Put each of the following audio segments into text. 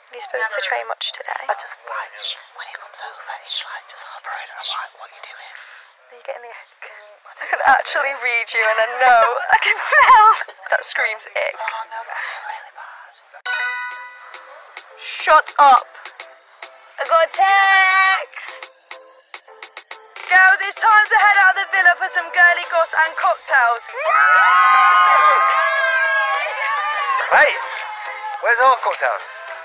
You spoke to Trey much today? I just like, when he comes over, he's like just hovering and I'm like, what are you doing? Are you getting the ick? I can actually read you and I know, I can tell. That screams ick. Oh no, that's really bad. Shut up. I got a text. Girls, it's time to head out of the villa for some girly goss and cocktails. Hey, where's our cocktails?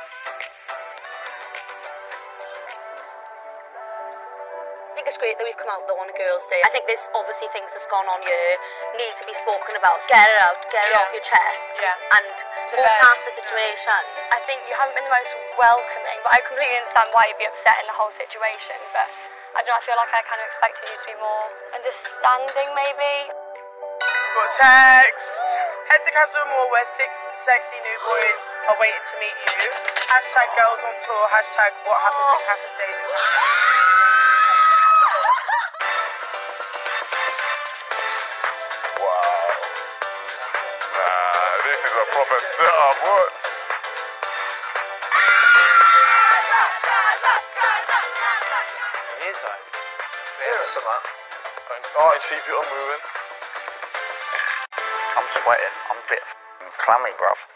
I think it's great that we've come out though on a girls' day. I think there's obviously things that's gone on here need to be spoken about. Get it out, get it off your chest, and move past the situation. I think you haven't been the most welcoming, but I completely understand why you'd be upset in the whole situation. But I don't know, I feel like I kind of expected you to be more understanding, maybe. Got text. Head to Casa Amor where 6 sexy new boys are waiting to meet you. Hashtag girls on tour. Hashtag what happens in Casa stays in Casa. Wow. Nah, this is a proper setup. What? Here's like, there's some up. Oh, and keep it on moving. I'm sweating. I'm a bit clammy, bruv.